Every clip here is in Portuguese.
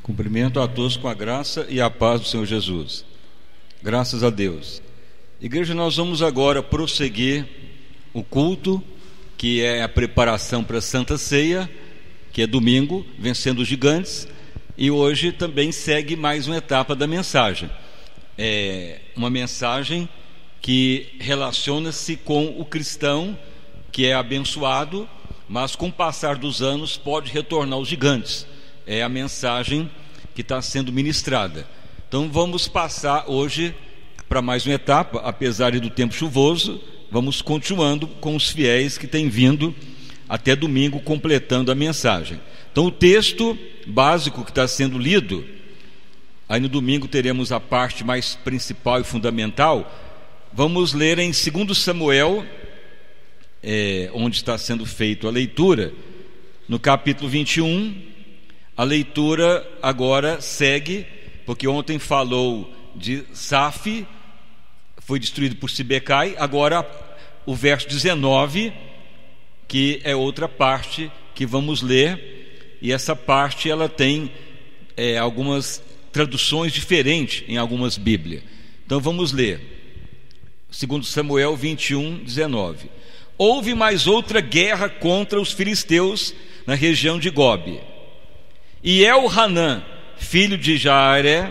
Cumprimento a todos com a graça e a paz do Senhor Jesus. Graças a Deus. Igreja, nós vamos agora prosseguir o culto, que é a preparação para a Santa Ceia, que é domingo, vencendo os gigantes, e hoje também segue mais uma etapa da mensagem. É uma mensagem que relaciona-se com o cristão que é abençoado, mas com o passar dos anos pode retornar aos gigantes. É a mensagem que está sendo ministrada. Então vamos passar hoje para mais uma etapa, apesar do tempo chuvoso. Vamos continuando com os fiéis que têm vindo até domingo completando a mensagem. Então o texto básico que está sendo lido, aí no domingo teremos a parte mais principal e fundamental. Vamos ler em 2 Samuel, onde está sendo feita a leitura, no capítulo 21. A leitura agora segue, porque ontem falou de Saf, foi destruído por Sibecai. Agora o verso 19, que é outra parte que vamos ler, e essa parte ela tem algumas traduções diferentes em algumas Bíblias. Então vamos ler 2 Samuel 21, 19. Houve mais outra guerra contra os filisteus na região de Gobe. E Elhanã, filho de Jaaré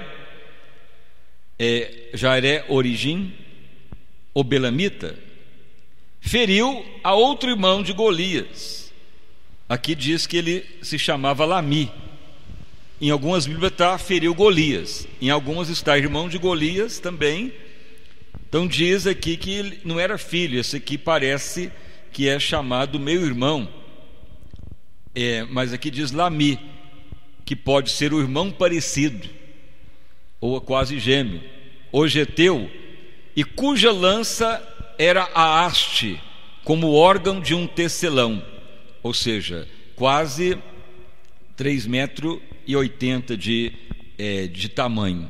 Origim, o Belamita, feriu a outro irmão de Golias. Aqui diz que ele se chamava Lami. Em algumas Bíblias está feriu Golias, em algumas está irmão de Golias também. Então diz aqui que ele não era filho. Esse aqui parece que é chamado meio-irmão, mas aqui diz Lami, que pode ser o irmão parecido, ou quase gêmeo, o geteu, e cuja lança era a haste, como órgão de um tecelão, ou seja, quase 3,80 m de tamanho.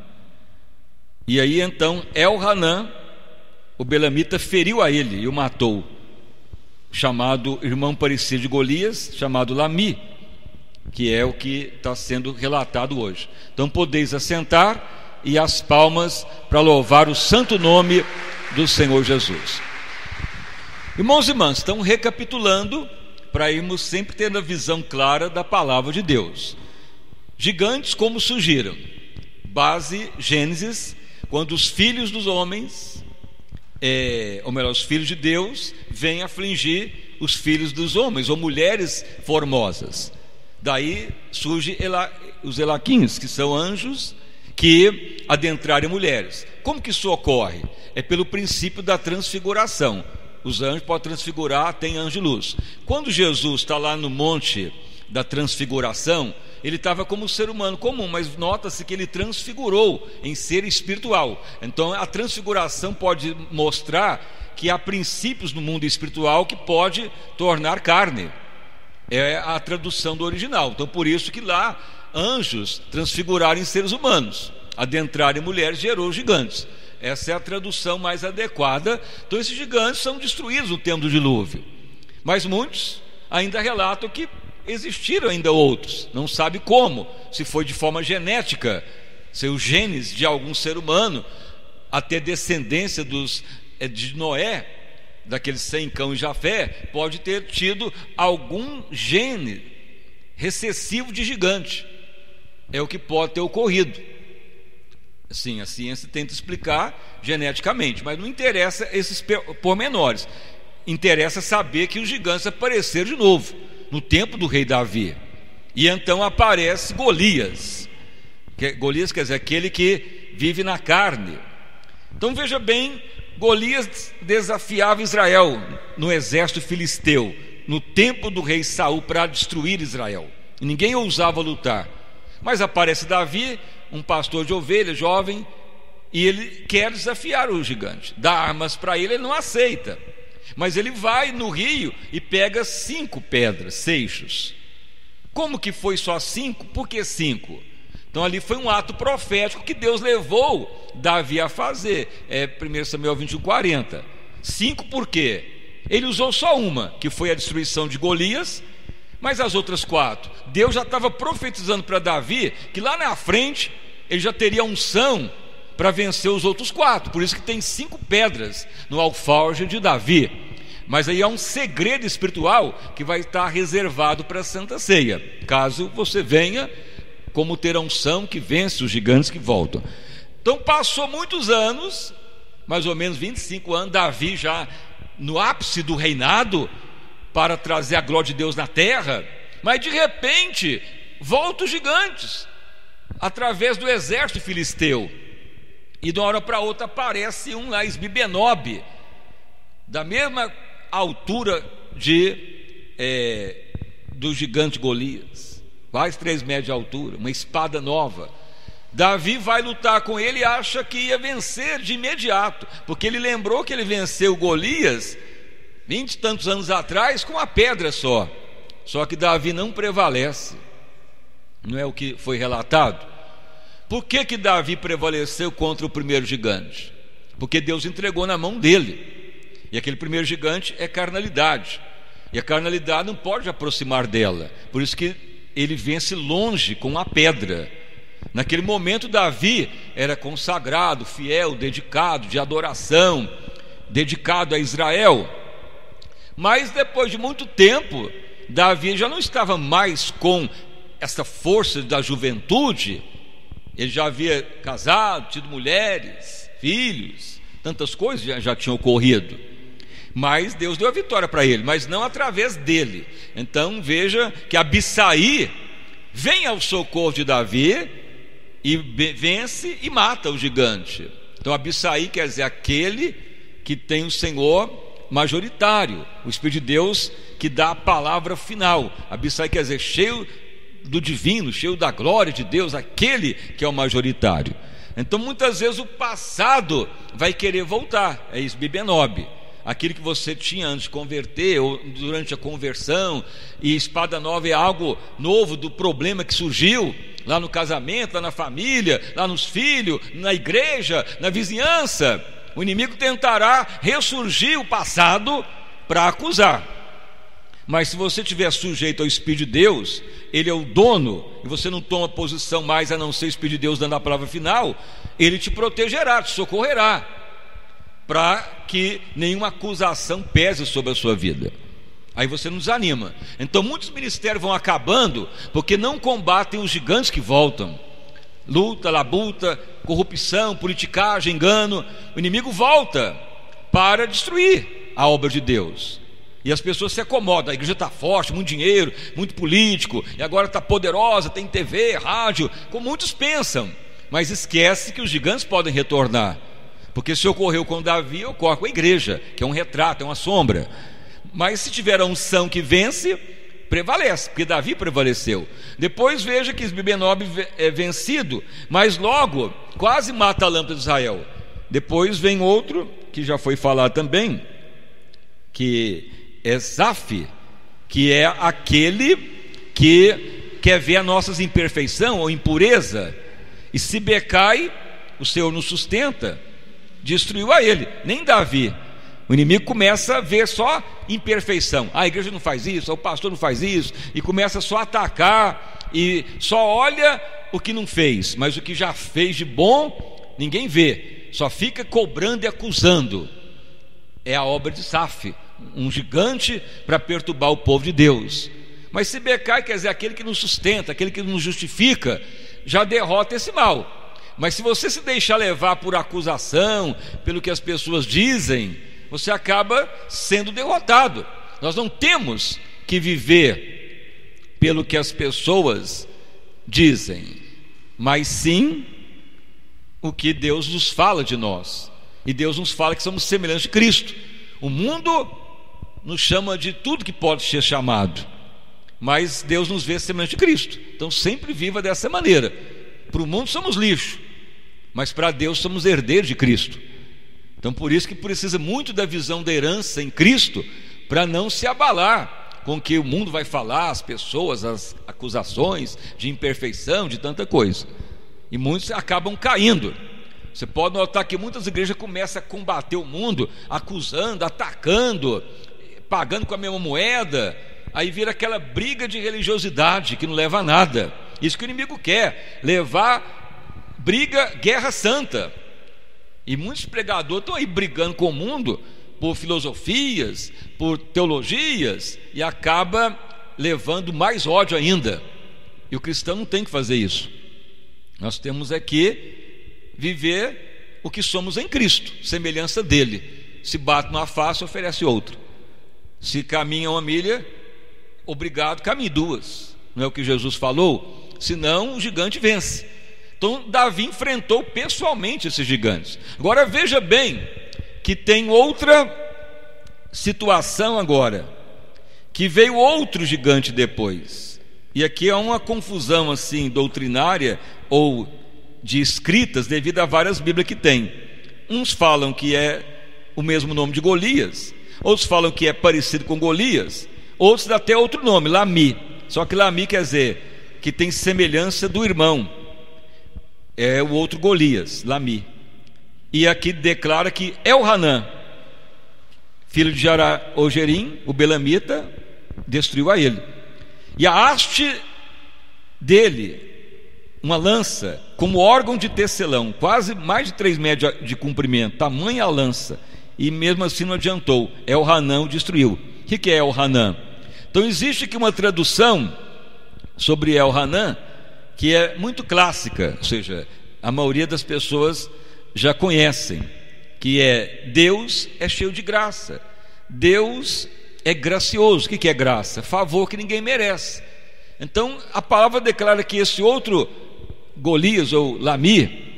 E aí então Elhanã, o Belamita, feriu a ele e o matou, chamado irmão parecido de Golias, chamado Lami, que é o que está sendo relatado hoje. Então podeis assentar e as palmas para louvar o santo nome do Senhor Jesus. Irmãos e irmãs, estão recapitulando para irmos sempre tendo a visão clara da palavra de Deus. Gigantes como surgiram? Base Gênesis, quando os filhos dos homens, ou melhor, os filhos de Deus vêm afligir os filhos dos homens, ou mulheres formosas. Daí surgem os Elaquins, que são anjos que adentraram mulheres. Como que isso ocorre? É pelo princípio da transfiguração. Os anjos podem transfigurar, tem anjo luz. Quando Jesus está lá no monte da transfiguração, ele estava como um ser humano comum, mas nota-se que ele transfigurou em ser espiritual. Então a transfiguração pode mostrar que há princípios no mundo espiritual que pode tornar carne. É a tradução do original. Então por isso que lá anjos transfiguraram em seres humanos, adentraram em mulheres, gerou gigantes. Essa é a tradução mais adequada. Então esses gigantes são destruídos no tempo do dilúvio, mas muitos ainda relatam que existiram ainda outros. Não sabe como, se foi de forma genética, se os genes de algum ser humano, até descendência de Noé, daqueles Sem, Cão e Jafé, pode ter tido algum gene recessivo de gigante. É o que pode ter ocorrido. Sim, a ciência tenta explicar geneticamente, mas não interessa esses pormenores. Interessa saber que os gigantes apareceram de novo no tempo do rei Davi. E então aparece Golias. Golias quer dizer aquele que vive na carne. Então veja bem, Golias desafiava Israel no exército filisteu, no tempo do rei Saul, para destruir Israel. Ninguém ousava lutar. Mas aparece Davi, um pastor de ovelhas jovem, e ele quer desafiar o gigante. Dá armas para ele, ele não aceita. Mas ele vai no rio e pega 5 pedras, seixos. Como que foi só 5? Por que 5? Então ali foi um ato profético que Deus levou Davi a fazer. 1 Samuel 21, 40. 5 por quê? Ele usou só uma, que foi a destruição de Golias, Mas as outras 4, Deus já estava profetizando para Davi que lá na frente ele já teria unção para vencer os outros 4. Por isso que tem 5 pedras no alforje de Davi. Mas aí há um segredo espiritual que vai estar reservado para a Santa Ceia, caso você venha como ter a unção que vence os gigantes que voltam. Então passou muitos anos, mais ou menos 25 anos, Davi já no ápice do reinado, para trazer a glória de Deus na terra. Mas de repente voltam os gigantes através do exército filisteu, e de uma hora para outra aparece um lá, Esbibenob, da mesma altura do gigante Golias, quase 3 metros de altura, uma espada nova. Davi vai lutar com ele e acha que ia vencer de imediato, porque ele lembrou que ele venceu Golias 20 e tantos anos atrás com uma pedra só. Só que Davi não prevalece, não é o que foi relatado. Por que Davi prevaleceu contra o primeiro gigante? Porque Deus entregou na mão dele. E aquele primeiro gigante é carnalidade, e a carnalidade não pode aproximar dela. Por isso que ele vence longe com a pedra. Naquele momento Davi era consagrado, fiel, dedicado, de adoração, dedicado a Israel. Mas depois de muito tempo, Davi já não estava mais com essa força da juventude. Ele já havia casado, tido mulheres, filhos, tantas coisas já tinham ocorrido. Mas Deus deu a vitória para ele, mas não através dele. Então veja que Abissai vem ao socorro de Davi e vence e mata o gigante. Então Abissai quer dizer aquele que tem o Senhor majoritário, o Espírito de Deus que dá a palavra final. Abissai quer dizer cheio do divino, cheio da glória de Deus, aquele que é o majoritário. Então muitas vezes o passado vai querer voltar, é Esbibenob, aquilo que você tinha antes de converter ou durante a conversão. E espada nova é algo novo do problema que surgiu lá no casamento, lá na família, lá nos filhos, na igreja, na vizinhança. O inimigo tentará ressurgir o passado para acusar. Mas se você estiver sujeito ao Espírito de Deus, ele é o dono, e você não toma posição mais a não ser o Espírito de Deus dando a palavra final, ele te protegerá, te socorrerá, para que nenhuma acusação pese sobre a sua vida. Aí você não desanima. Então muitos ministérios vão acabando porque não combatem os gigantes que voltam. Luta, labuta, corrupção, politicagem, engano. O inimigo volta para destruir a obra de Deus. E as pessoas se acomodam. A igreja está forte, muito dinheiro, muito político, e agora está poderosa, tem TV, rádio, como muitos pensam. Mas esquece que os gigantes podem retornar. Porque se ocorreu com Davi, ocorre com a igreja, que é um retrato, é uma sombra. Mas se tiver a unção que vence, prevalece, porque Davi prevaleceu. Depois veja que Esbibenob é vencido, mas logo quase mata a lâmpada de Israel. Depois vem outro, que já foi falado também, que é Zaf, que é aquele que quer ver as nossas imperfeições ou impureza. E Sibecai, o Senhor nos sustenta, destruiu a ele, nem Davi. O inimigo começa a ver só imperfeição. A igreja não faz isso, o pastor não faz isso, e começa só a atacar, e só olha o que não fez, mas o que já fez de bom ninguém vê, só fica cobrando e acusando. É a obra de Zaf, um gigante para perturbar o povo de Deus. Mas Sibecai quer dizer aquele que nos sustenta, aquele que nos justifica, já derrota esse mal. Mas se você se deixar levar por acusação, pelo que as pessoas dizem, você acaba sendo derrotado. Nós não temos que viver pelo que as pessoas dizem, mas sim o que Deus nos fala de nós. E Deus nos fala que somos semelhantes de Cristo. O mundo nos chama de tudo que pode ser chamado, mas Deus nos vê semelhante de Cristo. Então sempre viva dessa maneira. Para o mundo somos lixo, mas para Deus somos herdeiros de Cristo. Então por isso que precisa muito da visão da herança em Cristo, para não se abalar com o que o mundo vai falar, as pessoas, as acusações de imperfeição, de tanta coisa. E muitos acabam caindo. Você pode notar que muitas igrejas começam a combater o mundo, acusando, atacando, pagando com a mesma moeda, aí vira aquela briga de religiosidade que não leva a nada. Isso que o inimigo quer, levar briga, guerra santa. E muitos pregadores estão aí brigando com o mundo por filosofias, por teologias, e acaba levando mais ódio ainda. E o cristão não tem que fazer isso. Nós temos que viver o que somos em Cristo, semelhança dele. Se bate numa face, oferece outra. Se caminha uma milha, obrigado, caminhe duas. Não é o que Jesus falou? Senão o gigante vence. Então Davi enfrentou pessoalmente esses gigantes. Agora veja bem que tem outra situação agora, que veio outro gigante depois. E aqui há uma confusão assim doutrinária ou de escritas devido a várias Bíblias que tem. Uns falam que é o mesmo nome de Golias, outros falam que é parecido com Golias, outros dão até outro nome, Lami. Só que Lami quer dizer que tem semelhança do irmão, é o outro Golias, Lami. E aqui declara que Elhanã, filho de Jaraogerim, o belamita, destruiu a ele. E a haste dele, uma lança, como órgão de tecelão, quase mais de 3 metros de comprimento, tamanha a lança, e mesmo assim não adiantou. Elhanã o destruiu. O que é Elhanã? Então existe aqui uma tradução sobre Elhanã que é muito clássica, ou seja, a maioria das pessoas já conhecem, que é: Deus é cheio de graça, Deus é gracioso. O que é graça? Favor que ninguém merece. Então a palavra declara que esse outro Golias ou Lami,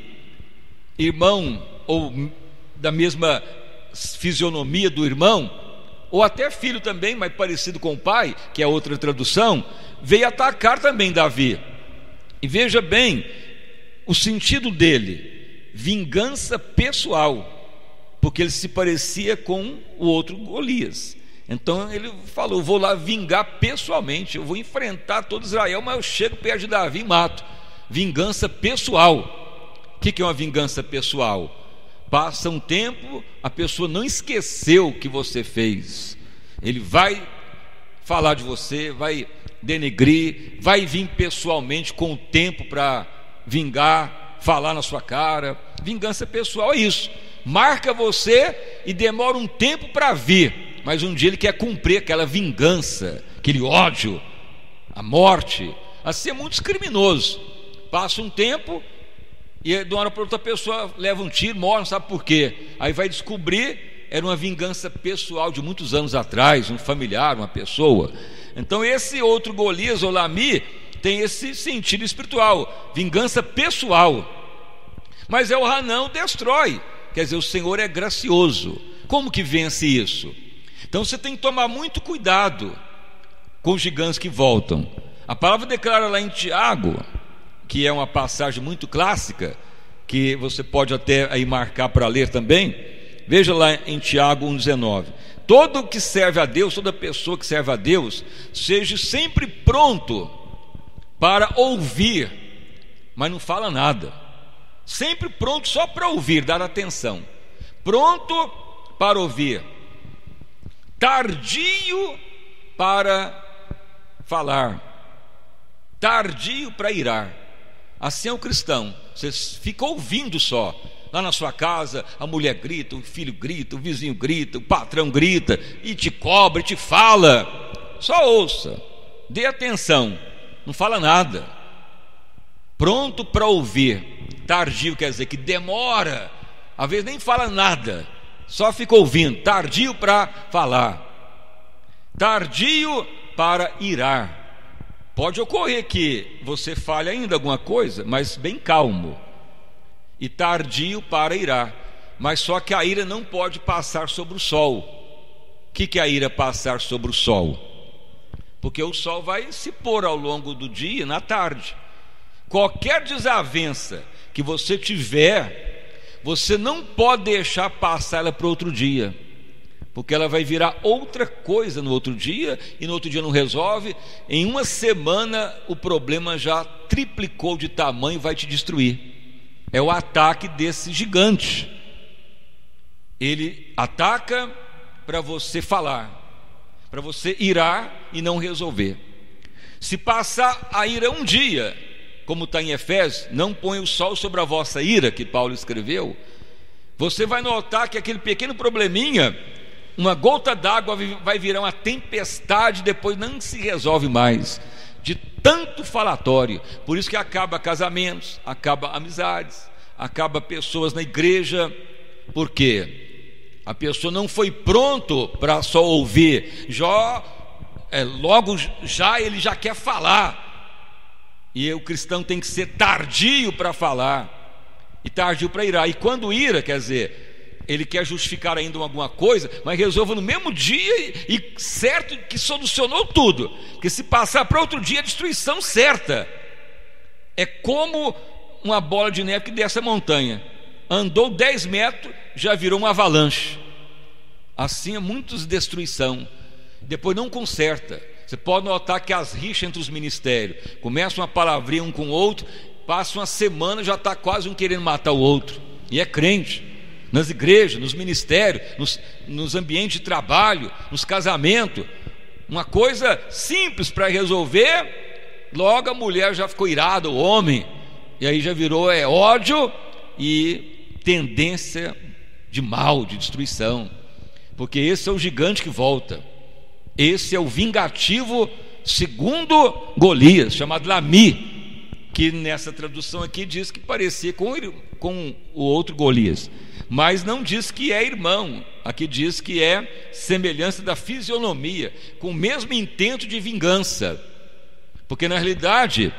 irmão ou da mesma fisionomia do irmão, ou até filho também, mas parecido com o pai, que é outra tradução, veio atacar também Davi. E veja bem o sentido dele: vingança pessoal, porque ele se parecia com o outro Golias. Então ele falou: vou lá vingar pessoalmente, eu vou enfrentar todo Israel, mas eu chego perto de Davi e mato. Vingança pessoal. O que é uma vingança pessoal? Passa um tempo, a pessoa não esqueceu o que você fez, ele vai falar de você, vai denegrir, vai vir pessoalmente com o tempo para vingar, falar na sua cara. Vingança pessoal é isso, marca você e demora um tempo para vir, mas um dia ele quer cumprir aquela vingança, aquele ódio, a morte. Assim é muito criminoso. Passa um tempo e de uma hora para outra a pessoa leva um tiro, morre, não sabe por quê. Aí vai descobrir, era uma vingança pessoal de muitos anos atrás, um familiar, uma pessoa. Então esse outro Golias ou Lami tem esse sentido espiritual, vingança pessoal. Mas Elhanã destrói, quer dizer, o Senhor é gracioso. Como que vence isso? Então você tem que tomar muito cuidado com os gigantes que voltam. A palavra declara lá em Tiago, que é uma passagem muito clássica, que você pode até aí marcar para ler também. Veja lá em Tiago 1,19: todo que serve a Deus, toda pessoa que serve a Deus, seja sempre pronto para ouvir, mas não fala nada. Sempre pronto só para ouvir, dar atenção. Pronto para ouvir, tardio para falar, tardio para irar. Assim é o cristão. Você fica ouvindo só. Lá na sua casa a mulher grita, o filho grita, o vizinho grita, o patrão grita, e te cobra, e te fala. Só ouça, dê atenção, não fala nada. Pronto para ouvir. Tardio quer dizer que demora, às vezes nem fala nada, só fica ouvindo. Tardio para falar, tardio para irar. Pode ocorrer que você fale ainda alguma coisa, mas bem calmo. E tardio para irar. Mas só que a ira não pode passar sobre o sol. O que é a ira passar sobre o sol? Porque o sol vai se pôr ao longo do dia, na tarde. Qualquer desavença que você tiver, você não pode deixar passar ela para outro dia, porque ela vai virar outra coisa no outro dia, e no outro dia não resolve. Em uma semana o problema já triplicou de tamanho e vai te destruir. É o ataque desse gigante. Ele ataca para você falar, para você irar e não resolver. Se passar a ira um dia, como está em Efésios, não põe o sol sobre a vossa ira, que Paulo escreveu, você vai notar que aquele pequeno probleminha, uma gota d'água vai virar uma tempestade, depois não se resolve mais, de tanto falatório. Por isso que acaba casamentos, acaba amizades, acaba pessoas na igreja. Por quê? A pessoa não foi pronto para só ouvir, logo já ele já quer falar. E o cristão tem que ser tardio para falar e tardio para irar. E quando ira, quer dizer, ele quer justificar ainda alguma coisa, mas resolva no mesmo dia e certo que solucionou tudo. Porque se passar para outro dia, a destruição certa. É como uma bola de neve que desce a montanha, andou 10 metros, já virou uma avalanche. Assim é muitas destruição, depois não conserta. Você pode notar que as rixas entre os ministérios começam uma palavrinha um com o outro, passa uma semana, já está quase um querendo matar o outro. E é crente, nas igrejas, nos ministérios, nos ambientes de trabalho, nos casamentos. Uma coisa simples para resolver, logo a mulher já ficou irada, o homem, e aí já virou ódio e tendência de mal, de destruição. Porque esse é o gigante que volta. Esse é o vingativo segundo Golias, chamado Lami, que nessa tradução aqui diz que parecia com o outro Golias, mas não diz que é irmão. Aqui diz que é semelhança da fisionomia, com o mesmo intento de vingança. Porque na realidade,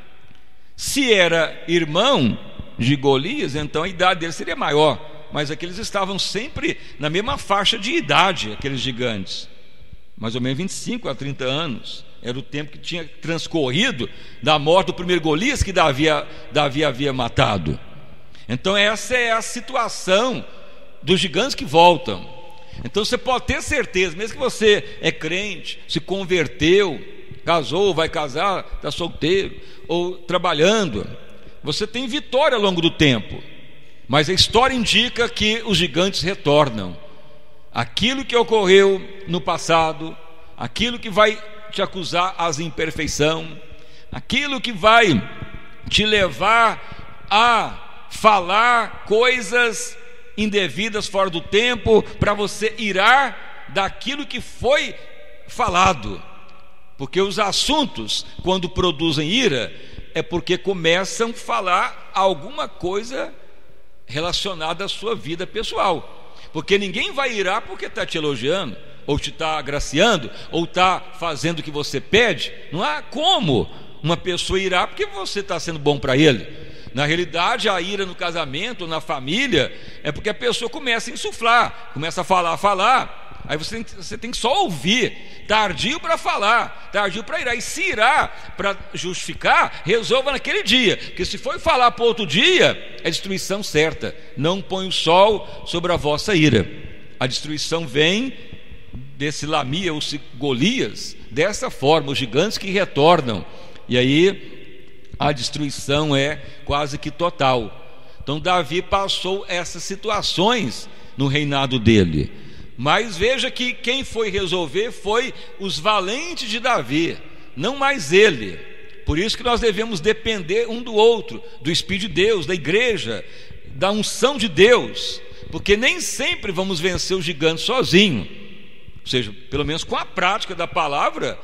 se era irmão de Golias, então a idade dele seria maior. Mas aqueles estavam sempre na mesma faixa de idade, aqueles gigantes, mais ou menos 25 a 30 anos. Era o tempo que tinha transcorrido da morte do primeiro Golias que Davi havia matado. Então essa é a situação dos gigantes que voltam. Então você pode ter certeza, mesmo que você é crente, se converteu, casou, vai casar, está solteiro ou trabalhando, você tem vitória ao longo do tempo. Mas a história indica que os gigantes retornam. Aquilo que ocorreu no passado, aquilo que vai te acusar as imperfeição, aquilo que vai te levar a falar coisas indevidas fora do tempo, para você irar daquilo que foi falado. Porque os assuntos, quando produzem ira, é porque começam a falar alguma coisa relacionada à sua vida pessoal. Porque ninguém vai irar porque está te elogiando, ou te está agraciando, ou está fazendo o que você pede. Não há como uma pessoa irar porque você está sendo bom para ele. Na realidade, a ira no casamento, na família, é porque a pessoa começa a insuflar, começa a falar. Aí você tem que só ouvir, tardio para falar, tardio para irar. E se irar para justificar, resolva naquele dia, porque se for falar para outro dia, é destruição certa. Não põe o sol sobre a vossa ira. A destruição vem desse Lami ou Golias, dessa forma, os gigantes que retornam. E aí a destruição é quase que total. Então Davi passou essas situações no reinado dele. Mas veja que quem foi resolver foi os valentes de Davi, não mais ele. Por isso que nós devemos depender um do outro, do Espírito de Deus, da igreja, da unção de Deus, porque nem sempre vamos vencer os gigantes sozinhos. Ou seja, pelo menos com a prática da palavra,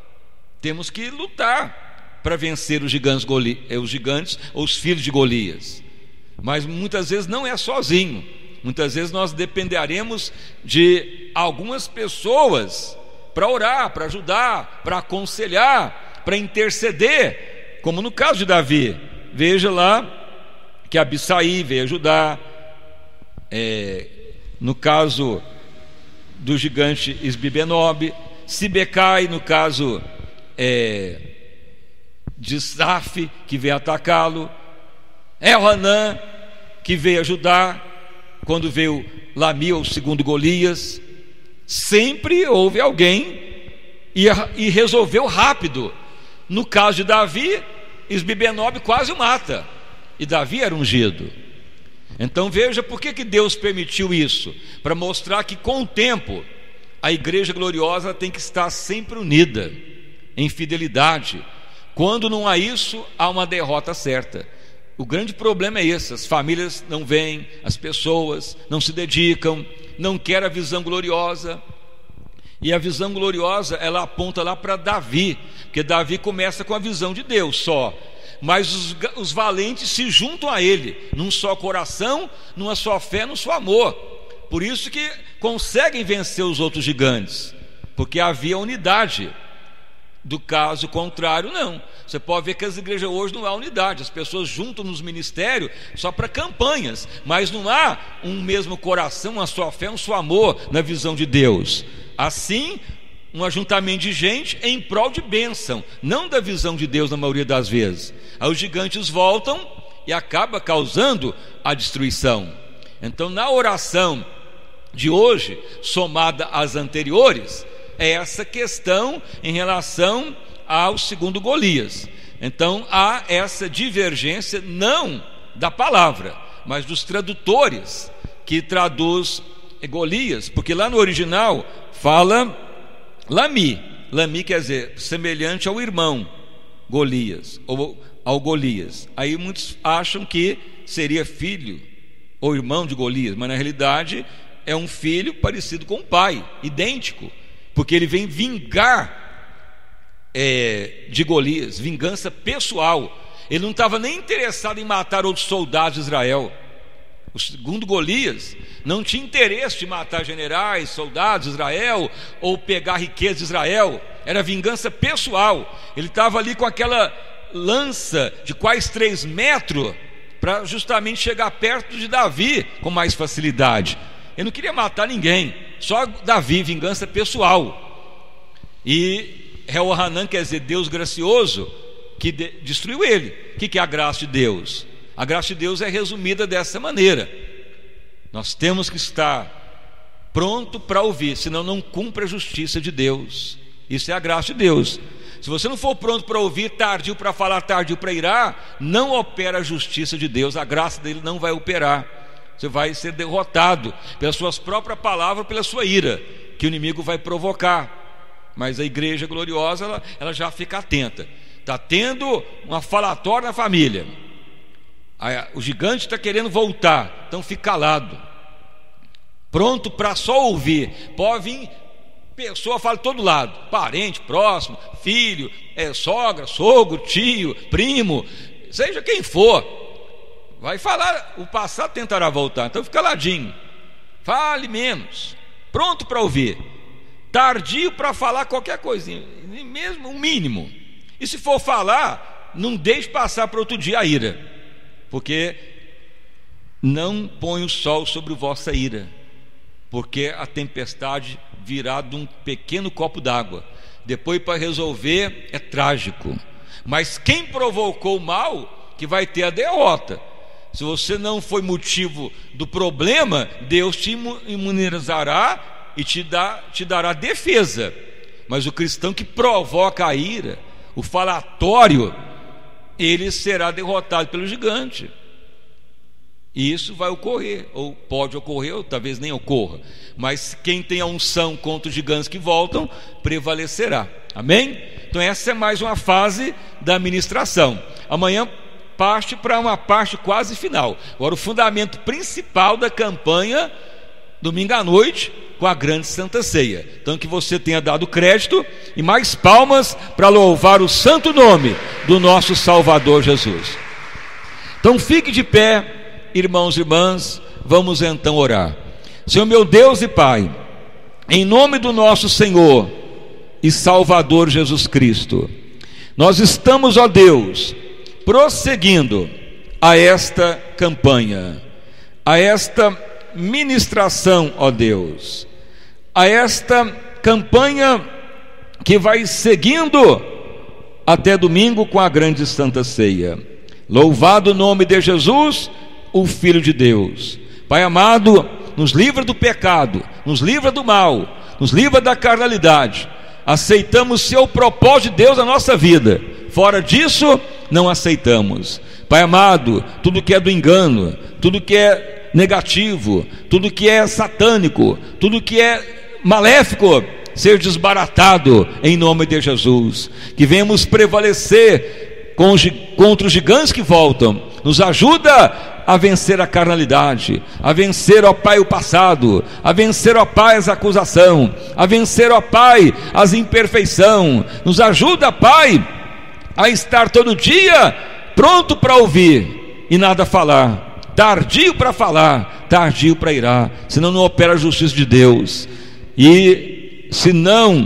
temos que lutar para vencer os gigantes ou os filhos de Golias. Mas muitas vezes não é sozinho. Muitas vezes nós dependeremos de algumas pessoas para orar, para ajudar, para aconselhar, para interceder, como no caso de Davi. Veja lá que Abisai veio ajudar, no caso do gigante Isbi-Benob, Sibecai, no caso de Saf, que veio atacá-lo, Elhanã, que veio ajudar quando veio Lami, ou segundo Golias. Sempre houve alguém e resolveu rápido. No caso de Davi, Isbi-Benob quase o mata, e Davi era ungido. Então veja por que Deus permitiu isso, para mostrar que com o tempo a igreja gloriosa tem que estar sempre unida, em fidelidade. Quando não há isso, há uma derrota certa. O grande problema é esse: as famílias não vêm, as pessoas não se dedicam, não querem a visão gloriosa. E a visão gloriosa, ela aponta lá para Davi, porque Davi começa com a visão de Deus só, mas os valentes se juntam a ele, num só coração, numa só fé, num só amor. Por isso que conseguem vencer os outros gigantes, porque havia unidade. Do caso contrário, não. Você pode ver que as igrejas hoje não há unidade, as pessoas juntam nos ministérios só para campanhas, mas não há um mesmo coração, uma só fé, um só amor na visão de Deus. Assim, um ajuntamento de gente em prol de bênção, não da visão de Deus na maioria das vezes. Aí os gigantes voltam e acaba causando a destruição. Então, na oração de hoje, somada às anteriores, é essa questão em relação ao segundo Golias. Então há essa divergência, não da palavra, mas dos tradutores que traduz Golias, porque lá no original fala Lami. Lami quer dizer semelhante ao irmão Golias, ou ao Golias. Aí muitos acham que seria filho ou irmão de Golias, mas na realidade é um filho parecido com o pai, idêntico, porque ele vem vingar de Golias, vingança pessoal. Ele não estava nem interessado em matar outros soldados de Israel. O segundo Golias não tinha interesse de matar generais, soldados de Israel, ou pegar riqueza de Israel. Era vingança pessoal. Ele estava ali com aquela lança de quase 3 metros para justamente chegar perto de Davi com mais facilidade. Ele não queria matar ninguém, só Davi, vingança pessoal. E Hanan quer dizer Deus gracioso, que destruiu ele. O que é a graça de Deus? A graça de Deus é resumida dessa maneira: nós temos que estar pronto para ouvir, senão não cumpre a justiça de Deus. Isso é a graça de Deus. Se você não for pronto para ouvir, tardio para falar, tardio para irar, não opera a justiça de Deus, a graça dele não vai operar. Você vai ser derrotado pelas suas próprias palavras, pela sua ira, que o inimigo vai provocar. Mas a igreja gloriosa, ela já fica atenta. Está tendo uma falatória na família, o gigante está querendo voltar, então fica calado, pronto para só ouvir. Pode vir pessoa, fala de todo lado, parente, próximo, filho, sogra, sogro, tio, primo, seja quem for, vai falar, o passado tentará voltar, então fica caladinho, fale menos, pronto para ouvir, tardio para falar qualquer coisinha, mesmo o mínimo. E se for falar, não deixe passar para outro dia a ira, porque não põe o sol sobre vossa ira, porque a tempestade virá de um pequeno copo d'água. Depois, para resolver, é trágico. Mas quem provocou o mal, que vai ter a derrota. Se você não foi motivo do problema, Deus te imunizará e te dará defesa. Mas o cristão que provoca a ira, o falatório, ele será derrotado pelo gigante. E isso vai ocorrer, ou pode ocorrer, ou talvez nem ocorra. Mas quem tem a unção contra os gigantes que voltam, prevalecerá. Amém? Então essa é mais uma fase da ministração. Amanhã parte para uma parte quase final. Agora o fundamento principal da campanha, domingo à noite, com a grande Santa Ceia. Então que você tenha dado crédito e mais palmas para louvar o santo nome do nosso Salvador Jesus. Então fique de pé, irmãos e irmãs, vamos então orar. Senhor meu Deus e Pai, em nome do nosso Senhor e Salvador Jesus Cristo, nós estamos, ó Deus, prosseguindo a esta campanha, a esta ministração, ó Deus, a esta campanha que vai seguindo até domingo com a grande Santa Ceia. Louvado o nome de Jesus, o Filho de Deus. Pai amado, nos livra do pecado, nos livra do mal, nos livra da carnalidade. Aceitamos o seu propósito de Deus na nossa vida. Fora disso, não aceitamos. Pai amado, tudo que é do engano, tudo que é negativo, tudo que é satânico, tudo que é maléfico ser desbaratado em nome de Jesus. Que venhamos prevalecer contra os gigantes que voltam. Nos ajuda a vencer a carnalidade, a vencer, ó Pai, o passado, a vencer, ó Pai, as acusações, a vencer, ó Pai, as imperfeições. Nos ajuda, Pai, a estar todo dia pronto para ouvir e nada falar, tardio para falar, tardio para irar, senão não opera a justiça de Deus. E senão,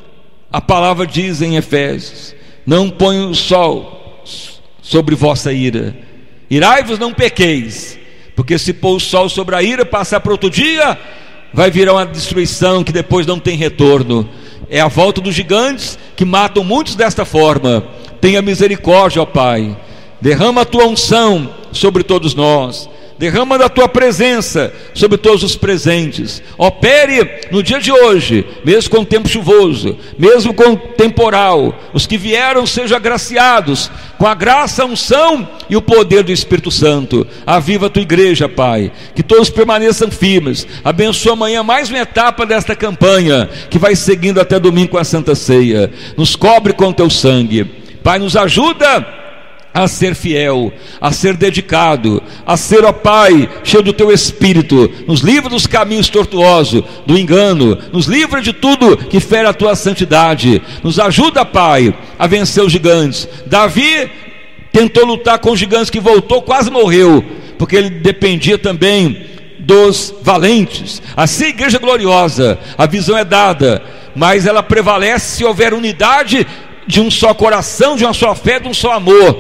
a palavra diz em Efésios: não põe o sol sobre vossa ira, irai-vos, não pequeis, porque se pôr o sol sobre a ira, passar para outro dia, vai virar uma destruição que depois não tem retorno. É a volta dos gigantes que matam muitos desta forma. Tenha misericórdia, ó Pai, derrama a tua unção sobre todos nós, derrama da tua presença sobre todos os presentes. Opere no dia de hoje, mesmo com o tempo chuvoso, mesmo com o temporal. Os que vieram sejam agraciados com a graça, a unção e o poder do Espírito Santo. Aviva a tua igreja, Pai, que todos permaneçam firmes. Abençoa amanhã mais uma etapa desta campanha, que vai seguindo até domingo com a Santa Ceia. Nos cobre com teu sangue, Pai. Nos ajuda a ser fiel, a ser dedicado, a ser, ó Pai, cheio do teu Espírito. Nos livra dos caminhos tortuosos, do engano, nos livra de tudo que fere a tua santidade. Nos ajuda, Pai, a vencer os gigantes. Davi tentou lutar com os gigantes, que voltou, quase morreu, porque ele dependia também dos valentes. Assim, igreja gloriosa, a visão é dada, mas ela prevalece se houver unidade de um só coração, de uma só fé, de um só amor,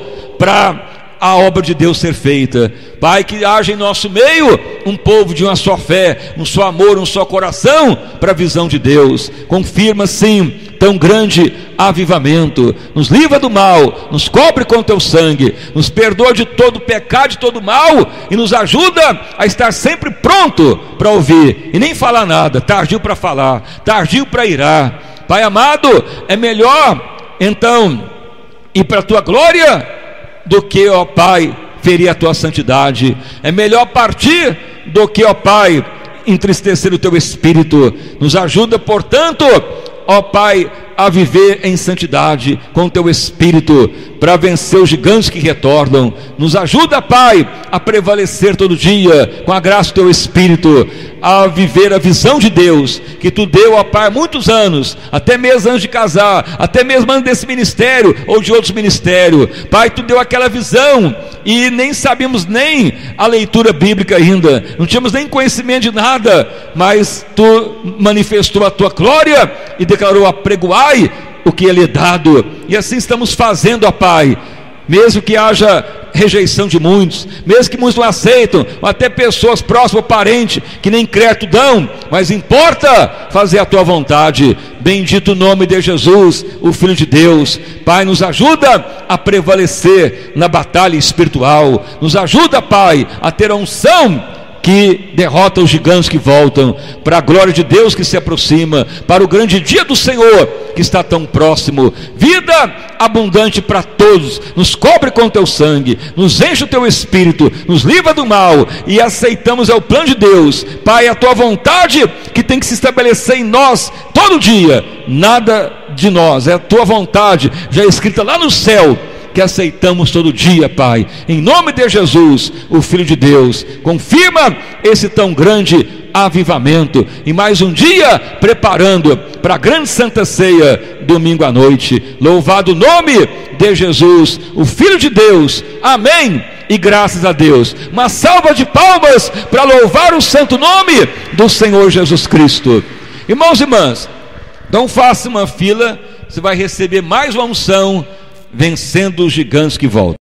para a obra de Deus ser feita. Pai, que haja em nosso meio um povo de uma só fé, um só amor, um só coração, para a visão de Deus. Confirma sim tão grande avivamento. Nos livra do mal, nos cobre com teu sangue, nos perdoa de todo pecado, de todo mal, e nos ajuda a estar sempre pronto para ouvir, e nem falar nada, tardio para falar, tardio para irar. Pai amado, é melhor então ir para a tua glória do que, ó Pai, ferir a tua santidade. É melhor partir do que, ó Pai, entristecer o teu Espírito. Nos ajuda, portanto, ó Pai, a viver em santidade com o teu Espírito, para vencer os gigantes que retornam. Nos ajuda, Pai, a prevalecer todo dia com a graça do teu Espírito, a viver a visão de Deus que tu deu, ó Pai, há muitos anos, até mesmo antes de casar, até mesmo antes desse ministério ou de outros ministérios. Pai, tu deu aquela visão e nem sabíamos nem a leitura bíblica ainda, não tínhamos nem conhecimento de nada, mas tu manifestou a tua glória e declarou: apregoai o que lhe é dado. E assim estamos fazendo, ó Pai, mesmo que haja rejeição de muitos, mesmo que muitos não aceitam, até pessoas próximas, parentes, que nem crédito dão, mas importa fazer a tua vontade. Bendito o nome de Jesus, o Filho de Deus. Pai, nos ajuda a prevalecer na batalha espiritual. Nos ajuda, Pai, a ter a unção que derrota os gigantes que voltam, para a glória de Deus que se aproxima, para o grande dia do Senhor que está tão próximo. Vida abundante para todos. Nos cobre com teu sangue, nos enche o teu Espírito, nos livra do mal, e aceitamos o plano de Deus. Pai, a tua vontade que tem que se estabelecer em nós todo dia. Nada de nós, é a tua vontade já escrita lá no céu, que aceitamos todo dia, Pai, em nome de Jesus, o Filho de Deus. Confirma esse tão grande avivamento, e mais um dia preparando para a grande Santa Ceia, domingo à noite. Louvado o nome de Jesus, o Filho de Deus. Amém, e graças a Deus. Uma salva de palmas para louvar o santo nome do Senhor Jesus Cristo. Irmãos e irmãs, então faça uma fila, você vai receber mais uma unção, vencendo os gigantes que voltam.